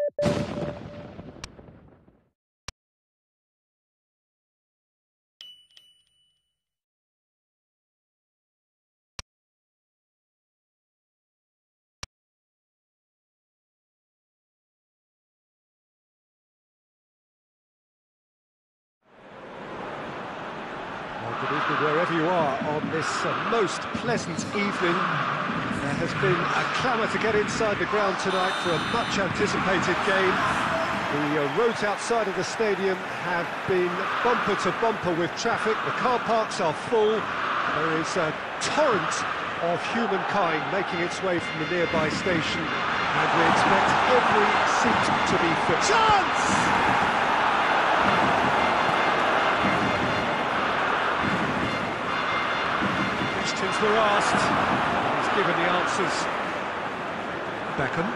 Good evening wherever you are on this most pleasant evening. There has been a clamour to get inside the ground tonight for a much-anticipated game. The roads outside of the stadium have been bumper to bumper with traffic. The car parks are full. There is a torrent of humankind making its way from the nearby station, and we expect every seat to be filled. Chance! Questions were asked, he's given the answers. Beckham.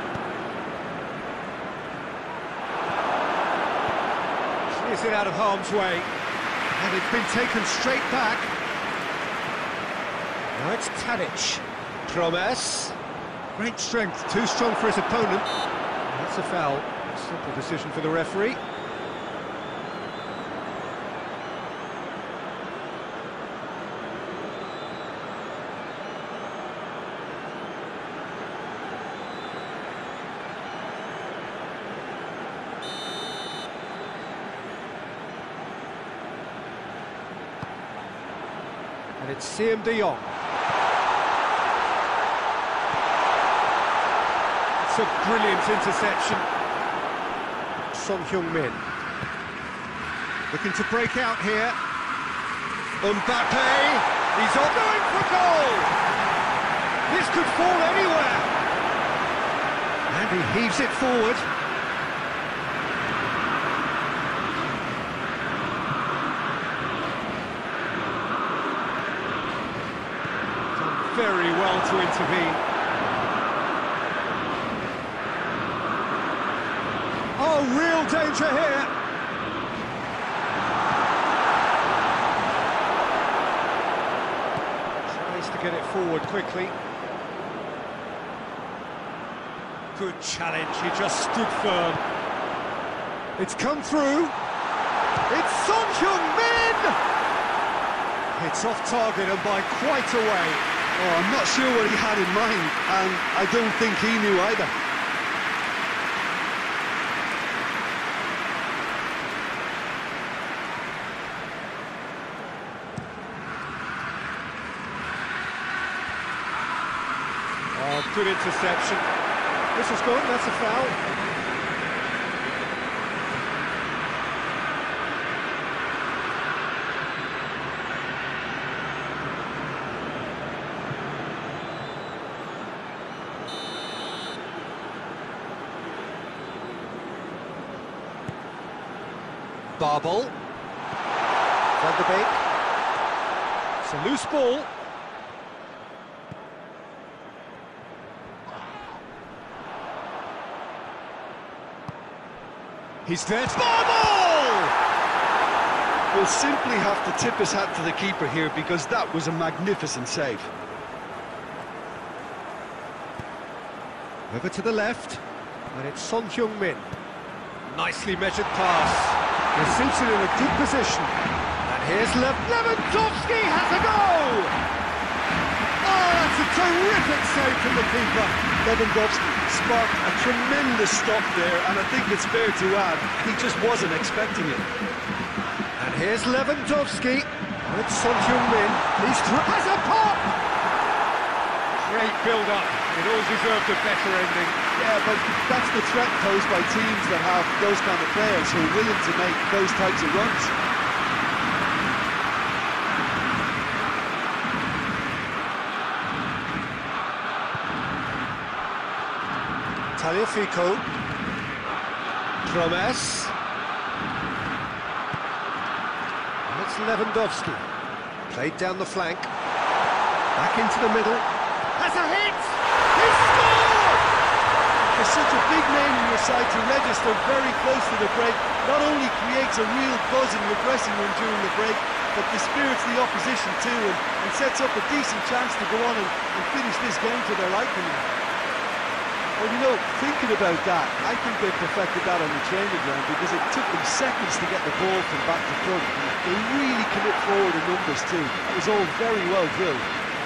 Clears it out of harm's way, and it's been taken straight back. Now it's Tadic. Promes. Great strength, too strong for his opponent. That's a foul. A simple decision for the referee. And it's Siem de Jong. It's a brilliant interception. Son Heung-min. Looking to break out here. Mbappe. He's on going for goal. This could fall anywhere. And he heaves it forward. Very well to intervene. Oh, real danger here. Tries to get it forward quickly. Good challenge, he just stood firm. It's come through. It's Son Heung-min! It's off target and by quite a way. Oh, I'm not sure what he had in mind, and I don't think he knew either. Oh, good interception. This is good, that's a foul. Barbel. Van de Beek. It's a loose ball. He's there. Barbel! We'll simply have to tip his hat to the keeper here because that was a magnificent save. Over to the left, and it's Son Heung-min. Nicely measured pass. They're seated in a good position. And here's Lewandowski has a goal! Oh, that's a terrific save from the keeper. Lewandowski sparked a tremendous stop there, and I think it's fair to add, he just wasn't expecting it. And here's Lewandowski. And it's Son Heung-min. Has a pop! Great build-up. It all deserved a better ending. Yeah, but that's the threat posed by teams that have those kind of players who are willing to make those types of runs. Tagliafico. Promes. And it's Lewandowski. Played down the flank. Back into the middle. Has a hit! He scored! For such a big name in your side to register very close to the break not only creates a real buzz in your dressing room during the break, but dispirits the opposition too and sets up a decent chance to go on and finish this game to their liking. Well, you know, thinking about that, I think they perfected that on the training ground because it took them seconds to get the ball from back to front. They really commit forward in numbers too. It was all very well drilled.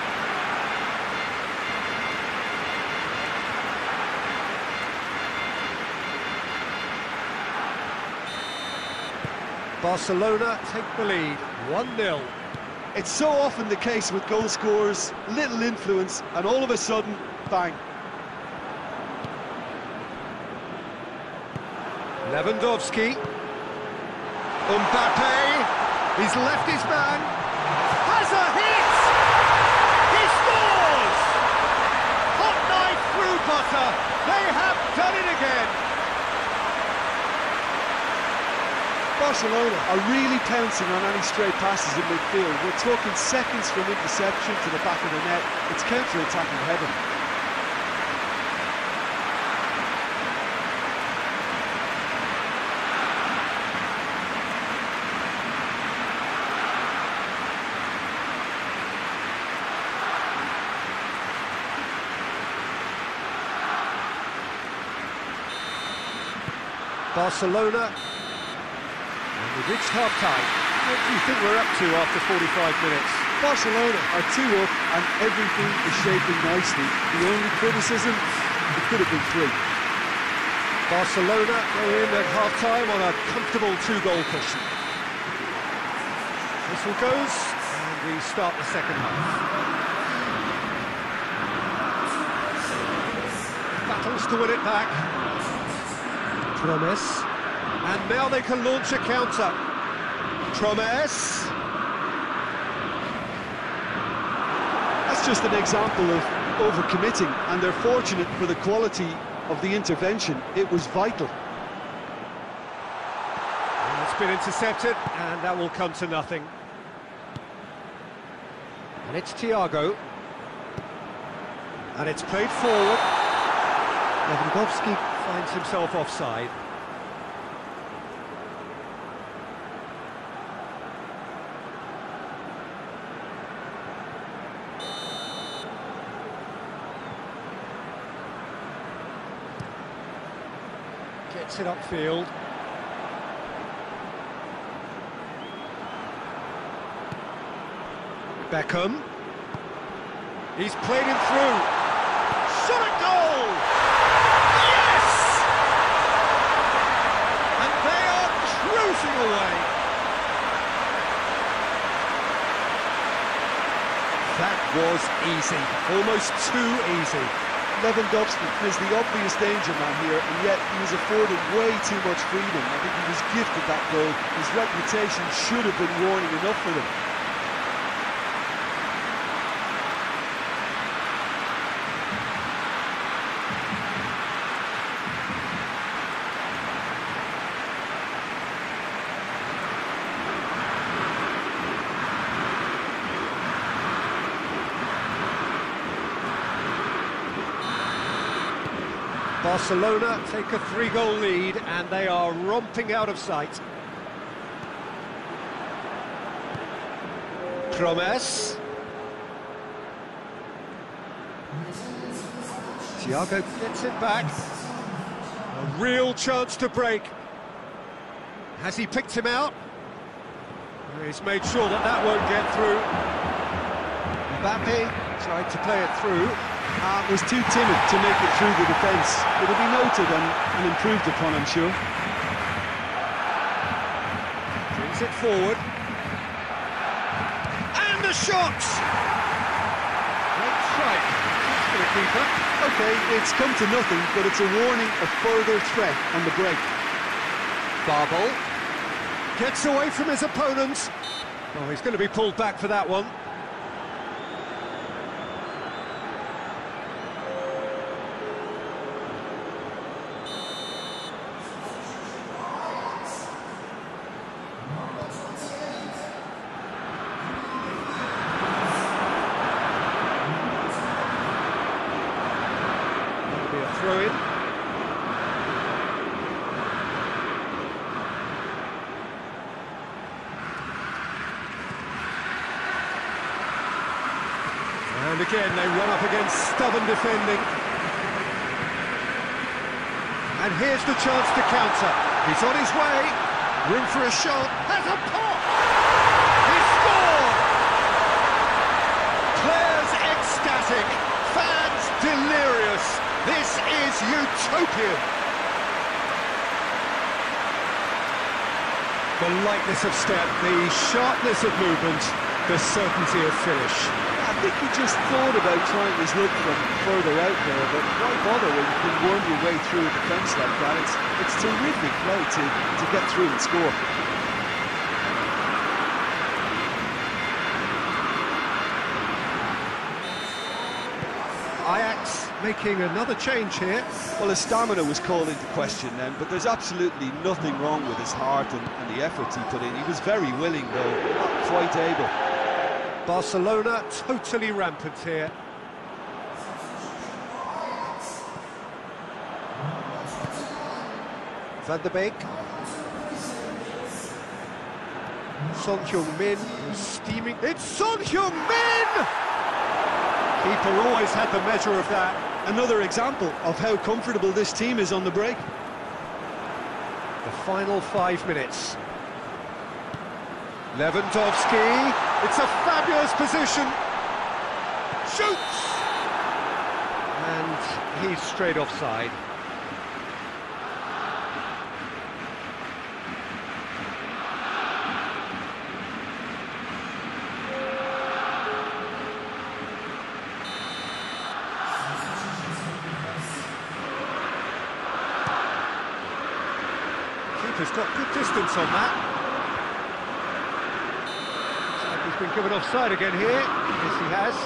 Barcelona take the lead, 1-0. It's so often the case with goal scorers, little influence, and all of a sudden, bang. Lewandowski. Mbappe. He's left his man. Has a hit! He scores! Hot knife through butter. They have done it again. Barcelona are really pouncing on any stray passes in midfield. We're talking seconds from interception to the back of the net. It's counter-attacking heaven. Barcelona. And we've reached half-time. What do you think we're up to after 45 minutes? Barcelona are 2 up and everything is shaping nicely. The only criticism, it could have been 3. Barcelona go in at half-time on a comfortable 2-goal cushion. Whistle goes, and we start the second half. Battles to win it back. Promise. And now they can launch a counter. Promise. That's just an example of overcommitting, and they're fortunate for the quality of the intervention. It was vital. And it's been intercepted, and that will come to nothing. And it's Thiago. And it's played forward. Lewandowski finds himself offside. Gets it upfield. Beckham. He's played him through. Shot at goal! Yes! And they are cruising away. That was easy, almost too easy. Lewandowski is the obvious danger man here, and yet he was afforded way too much freedom. I think he was gifted that goal. His reputation should have been warning enough for them. Barcelona take a 3-goal lead and they are romping out of sight. Promise. Thiago gets it back. A real chance to break. Has he picked him out? He's made sure that that won't get through. Mbappe tried to play it through. Was too timid to make it through the defence. It'll be noted and improved upon, I'm sure. Brings it forward. And the shot! Great strike. That's for the keeper. OK, it's come to nothing, but it's a warning of further threat on the break. Barbel gets away from his opponents. Oh, he's going to be pulled back for that one. Throw in. And again they run up against stubborn defending. And here's the chance to counter. He's on his way. Room for a shot. Has a pop! He scored! Players ecstatic. Fans delirious. This is utopian. The lightness of step, the sharpness of movement, the certainty of finish. I think he just thought about trying his luck from further out there, but why bother when you can worm your way through a defence like that? It's terrific play to get through and score. Ajax making another change here. Well, his stamina was called into question then, but there's absolutely nothing wrong with his heart and the efforts he put in. He was very willing, though, not quite able. Barcelona totally rampant here. Van der Beek. Son Heung-min was steaming. It's Son Heung-min! Keeper always had the measure of that. Another example of how comfortable this team is on the break. The final 5 minutes. Lewandowski, it's a fabulous position. Shoots! And he's straight offside. Keeper's got good distance on that. He's been given offside again here. Yes, he has.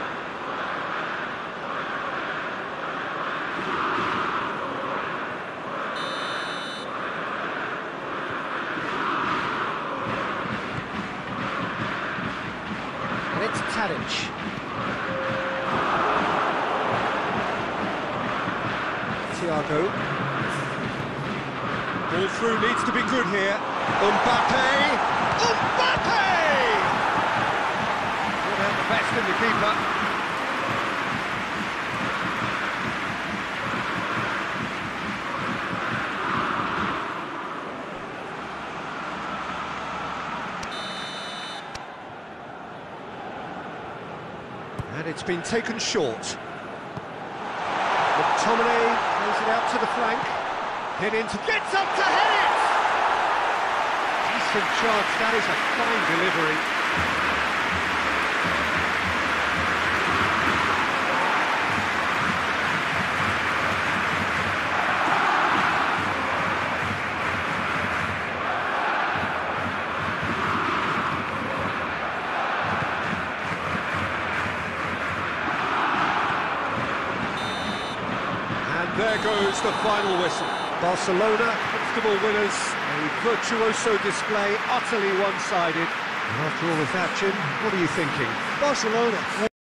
And it's Tadic. Thiago. Ball through needs to be good here. Mbappe! Mbappe! The best in the keeper. And it's been taken short. McTominay plays it out to the flank. Hit into, gets up to head it! Decent chance, that is a fine delivery. There goes the final whistle. Barcelona, comfortable winners, a virtuoso display, utterly one-sided. And after all of that, Jim, what are you thinking? Barcelona.